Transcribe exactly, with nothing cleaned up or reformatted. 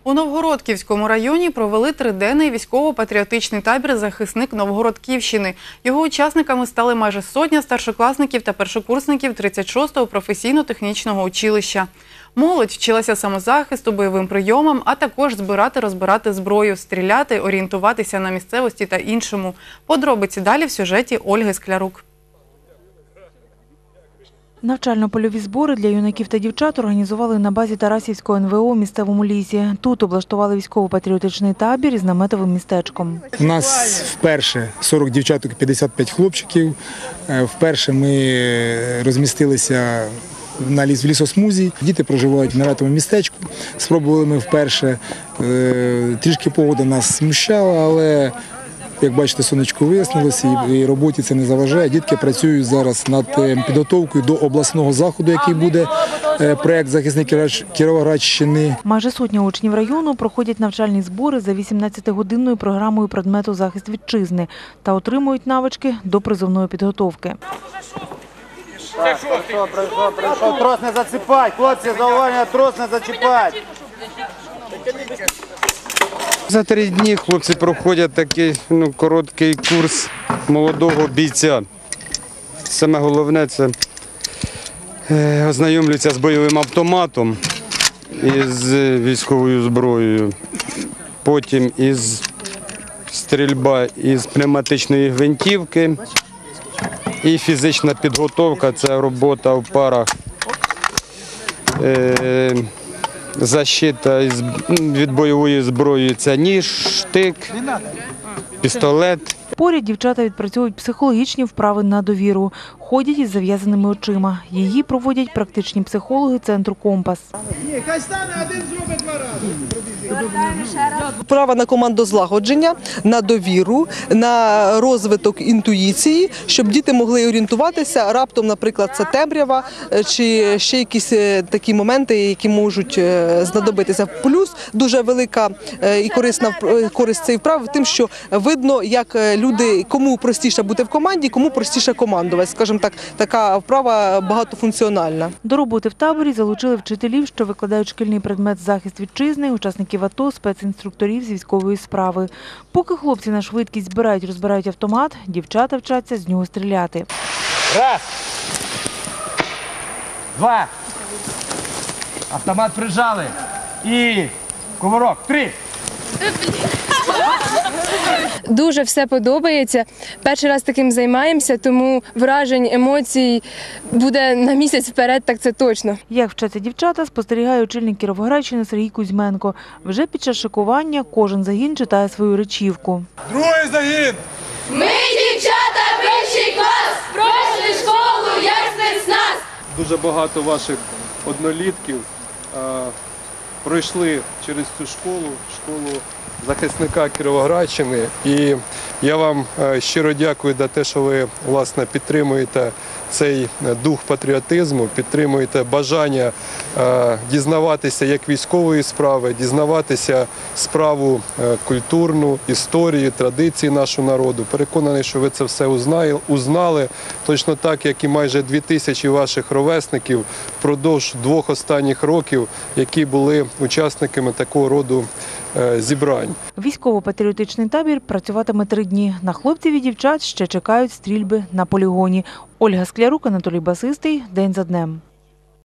У Новгородківському районі провели триденний військово-патріотичний табір «Захисник Новгородківщини». Його учасниками стали майже сотня старшокласників та першокурсників тридцять шостого професійно-технічного училища. Молодь вчилася самозахисту, бойовим прийомам, а також збирати-розбирати зброю, стріляти, орієнтуватися на місцевості та іншому. Подробиці далі в сюжеті Ольги Склярук. Навчально-польові збори для юнаків та дівчат організували на базі Тарасівського ен ве о в місцевому лісі. Тут облаштували військово-патріотичний табір із наметовим містечком. У нас вперше сорок дівчаток і п'ятдесят п'ять хлопчиків. Вперше ми розмістилися на ліс в лісосмузі. Діти проживають в наметовому містечку. Спробували ми вперше. Трішки погода нас смущала, але як бачите, сонечко вияснилося і роботі це не заважає. Дітки працюють зараз над підготовкою до обласного заходу, який буде проєкт «Захисник Кіровоградщини». Майже сотня учнів району проходять навчальні збори за вісімнадцятигодинною програмою предмету «Захист вітчизни» та отримують навички до призовної підготовки. Так, прийшов, прийшов, прийшов. Трос не зачіпать, хлопці, зауваження, трос не зачіпать. За три дні хлопці проходять такий ну, короткий курс молодого бійця. Саме головне – це е, ознайомлюються з бойовим автоматом і з військовою зброєю. Потім із стрільба із пневматичної гвинтівки і фізична підготовка – це робота в парах. Е, Защита від бойової зброї – це ніж, штик, пістолет. Поряд дівчата відпрацьовують психологічні вправи на довіру. Ходять із зав'язаними очима. Її проводять практичні психологи центру «Компас». Вправа на командозлагодження, на довіру, на розвиток інтуїції, щоб діти могли орієнтуватися. Раптом, наприклад, це темрява чи ще якісь такі моменти, які можуть знадобитися. Плюс дуже велика і корисна користь цієї вправи в тим, що видно, як люди, кому простіше бути в команді, кому простіше командувати. Скажімо так, така вправа багатофункціональна. До роботи в таборі залучили вчителів, що викладають шкільний предмет «Захист вітчизни», учасників АТО, спецінструкторів з військової справи. Поки хлопці на швидкість збирають-розбирають автомат, дівчата вчаться з нього стріляти. Раз. Два. Автомат прижали. І кувырок. Три. Дуже все подобається. Перший раз таким займаємося, тому вражень, емоцій буде на місяць вперед, так це точно. Як вчаться дівчата, спостерігає очільник Кіровоградщини Сергій Кузьменко. Вже під час шикування кожен загін читає свою речівку. Другий загін! Ми, дівчата, перший клас, пройшли школу, як спецназ. Дуже багато ваших однолітків а, пройшли через цю школу, школу захисника Кіровоградщини. І я вам щиро дякую за те, що ви, власне, підтримуєте цей дух патріотизму, підтримуєте бажання дізнаватися як військової справи, дізнаватися справу культурну, історію, традиції нашого народу. Переконаний, що ви це все узнали, точно так, як і майже дві тисячі ваших ровесників впродовж двох останніх років, які були учасниками такого роду зібрань. Військово-патріотичний табір працюватиме три дні. На хлопців і дівчат ще чекають стрільби на полігоні. Ольга Склярук, Анатолій Басистий. День за днем.